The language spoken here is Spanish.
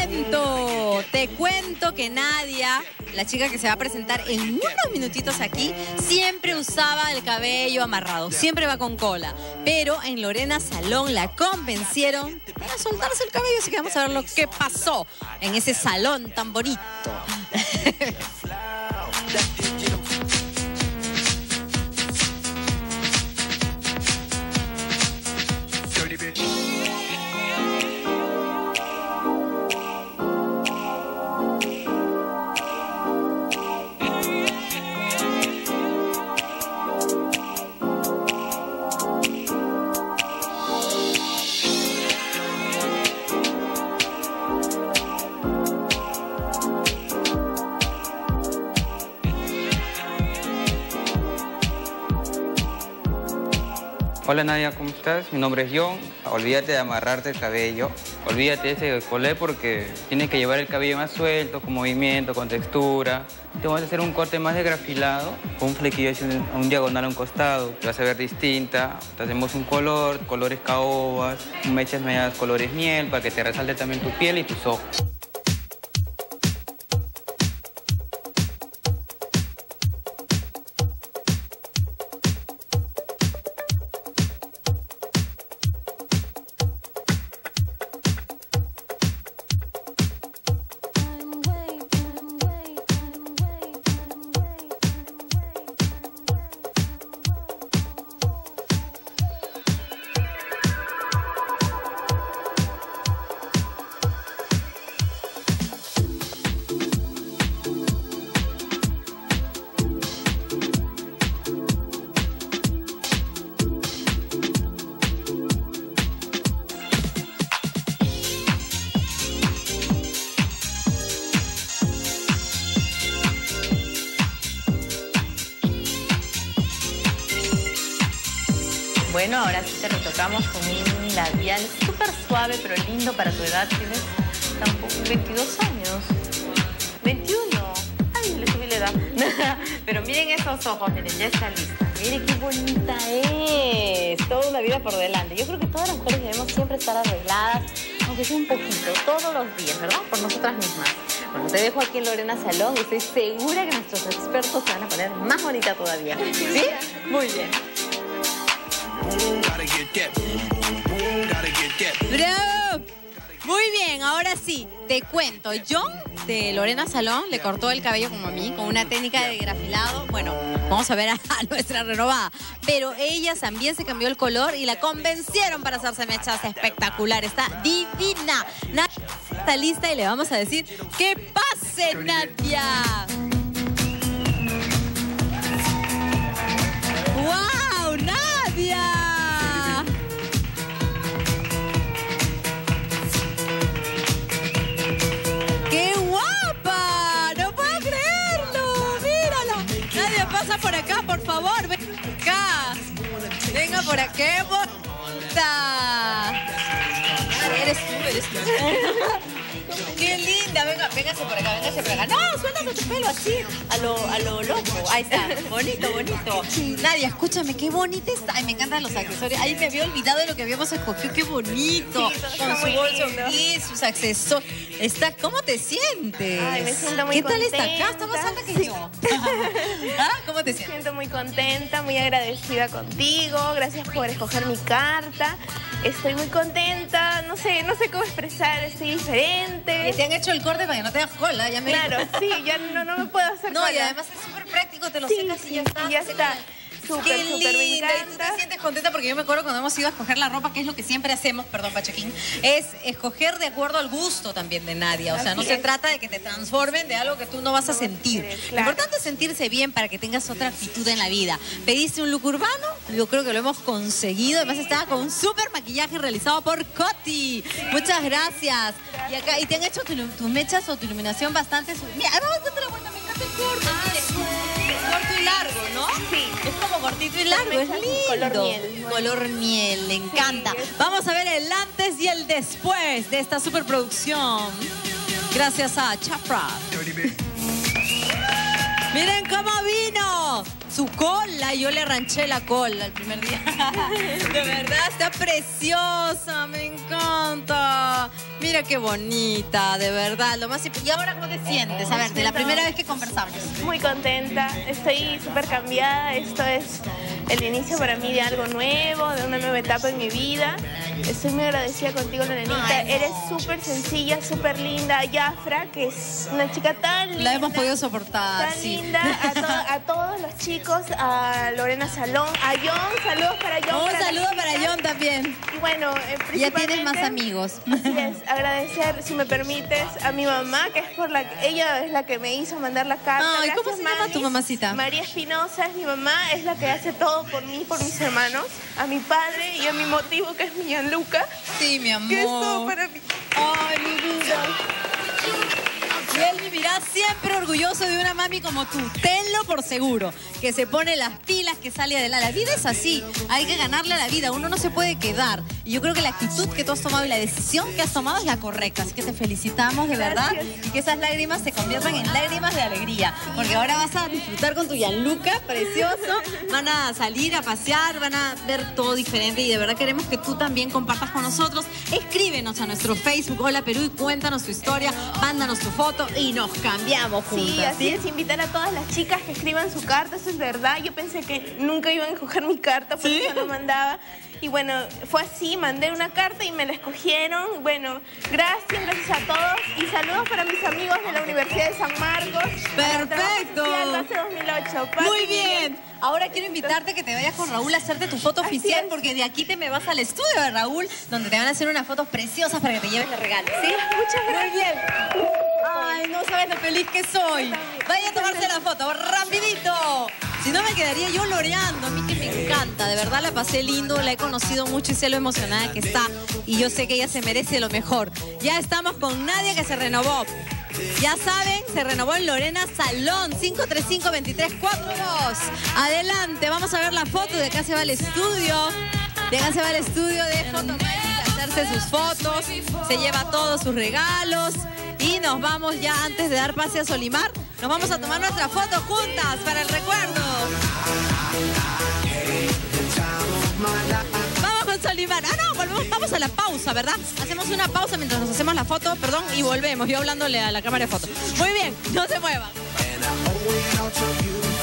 Te cuento que Nadia, la chica que se va a presentar en unos minutitos aquí, siempre usaba el cabello amarrado, siempre va con cola. Pero en Lorena Salón la convencieron para soltarse el cabello, así que vamos a ver lo que pasó en ese salón tan bonito. Hola Nadia, ¿cómo estás? Mi nombre es John. Olvídate de amarrarte el cabello. Olvídate de ese colé porque tienes que llevar el cabello más suelto, con movimiento, con textura. Te vamos a hacer un corte más de grafilado, con un flequillo así, un diagonal a un costado. Te vas a ver distinta. Te hacemos un color, colores caobas, mechas medias colores miel, para que te resalte también tu piel y tus ojos. Bueno, ahora sí te retocamos con un labial súper suave, pero lindo para tu edad. Tienes tampoco 22 años. 21. Ay, le subí la edad. Pero miren esos ojos, miren, ya está lista. Miren qué bonita es. Toda una vida por delante. Yo creo que todas las mujeres debemos siempre estar arregladas, aunque sea un poquito, todos los días, ¿verdad? Por nosotras mismas. Bueno, te dejo aquí en Lorena Salón y estoy segura que nuestros expertos se van a poner más bonita todavía. ¿Sí? Muy bien. ¡Bravo! Muy bien, ahora sí, te cuento. John de Lorena Salón le cortó el cabello como a mí, con una técnica de grafilado. Bueno, vamos a ver a nuestra renovada. Pero ella también se cambió el color y la convencieron para hacerse mechas espectacular. Está divina. Nadia está lista y le vamos a decir ¡que pase, Nadia! ¡Wow, Nadia! Pasa por acá, por favor. Ven acá. Venga por acá. ¡Qué bonita! Eres tú. ¡Qué linda! Venga, véngase por acá, véngase por acá. No, suéltate tu pelo así, a lo loco. Ahí está, bonito, bonito. Nadia, escúchame, qué bonita está. Ay, me encantan los accesorios. Ahí me había olvidado de lo que habíamos escogido. ¡Qué bonito! Sí, con su bolso y sus accesorios. ¿Cómo te sientes? Ay, me siento muy contenta. ¿Qué tal está acá? Está más alta que yo. ¿Ah? ¿Cómo te sientes? Me siento muy contenta, muy agradecida contigo. Gracias por escoger mi carta. Estoy muy contenta. No sé cómo expresar. Estoy diferente. Y te han hecho el corte para que no te hagas cola. Ya me claro, sí, ya no me puedo hacer cola. No, y además es súper práctico. Te lo secas y ya está. Ya está. Súper, me encanta. Y tú te sientes contenta porque yo me acuerdo cuando hemos ido a escoger la ropa, que es lo que siempre hacemos, perdón, Pachequín, es escoger de acuerdo al gusto también de Nadia. O sea, no se trata de que te transformen de algo que tú no vas a sentir. Claro. Lo importante es sentirse bien para que tengas otra actitud en la vida. Pediste un look urbano, yo creo que lo hemos conseguido. Además estaba con un súper maquillaje realizado por Coti. Muchas gracias. Y te han hecho tus mechas o tu iluminación bastante... Mira, vamos a darte la vuelta, me encanta el corte. Corto y largo, ¿no? Sí. Es como cortito y largo, es lindo. Color miel. Color miel, le encanta. Sí, vamos a ver el antes y el después de esta superproducción. Gracias a Chafra. Miren cómo vino. su cola y yo le arranché la cola el primer día. De verdad, está preciosa, me encanta. Mira qué bonita, de verdad. Lo más ¿Y ahora cómo te sientes? A ver, de la primera vez que conversamos. Muy contenta, estoy súper cambiada. Esto es el inicio para mí de algo nuevo, de una nueva etapa en mi vida. Estoy muy agradecida contigo, Lorenita. Eres súper sencilla, súper linda. Yafra, que es una chica tan linda. La hemos podido soportar, tan sí. linda. A todos los chicos, a Lorena Salón, a John, saludos para John. Un saludo para John también. Y bueno, Ya tienes más amigos. Así es, agradecer, si me permites, a mi mamá, que es ella es la que me hizo mandar la carta. Ay, Gracias, ¿cómo se llama tu mamacita? María Espinosa es mi mamá, es la que hace todo por mí, por mis hermanos, a mi padre y a mi motivo, que es mi Gianluca. Sí, mi amor. Que es todo para mí. Ay, mi vida. Y él vivirá siempre orgulloso de una mami como tú. Tenlo por seguro. Que se pone las pilas, que sale adelante. La vida es así. Hay que ganarle a la vida. Uno no se puede quedar. Y yo creo que la actitud que tú has tomado y la decisión que has tomado es la correcta. Así que te felicitamos de verdad. Y que esas lágrimas se conviertan en lágrimas de alegría. Porque ahora vas a disfrutar con tu Gianluca, precioso. Van a salir a pasear, van a ver todo diferente. Y de verdad queremos que tú también compartas con nosotros. Escríbenos a nuestro Facebook, Hola Perú, y cuéntanos tu historia. Mándanos tu foto y nos cambiamos juntas. Sí, así es, invitar a todas las chicas que escriban su carta, eso es verdad. Yo pensé que nunca iban a escoger mi carta, por eso no mandaba. Y bueno, fue así, mandé una carta y me la escogieron. Bueno, gracias a todos. Y saludos para mis amigos de la Universidad de San Marcos. ¡Perfecto! Base 2008. Muy bien. Ahora quiero invitarte a que te vayas con Raúl a hacerte tu foto oficial, porque de aquí te me vas al estudio de Raúl, donde te van a hacer unas fotos preciosas para que te lleves de regalo. Sí, muchas gracias. Muy bien. Ay, no sabes lo feliz que soy. Vaya a tomarse la foto, rapidito. Si no, me quedaría yo loreando. A mí que me encanta, de verdad la pasé lindo, la he conocido mucho y sé lo emocionada que está. Y yo sé que ella se merece lo mejor. Ya estamos con Nadia, que se renovó. Ya saben, se renovó en Lorena Salón, 535-2342. Adelante, vamos a ver la foto. De acá se va al estudio. De acá se va al estudio de Fotomágica a hacerse sus fotos. Se lleva todos sus regalos. Y nos vamos ya, antes de dar pase a Solimar, nos vamos a tomar nuestra foto juntas para el recuerdo. Vamos con Solimar. Ah, no, vamos a la pausa, ¿verdad? Hacemos una pausa mientras nos hacemos la foto, perdón, y volvemos. Yo hablándole a la cámara de foto. Muy bien, no se muevan.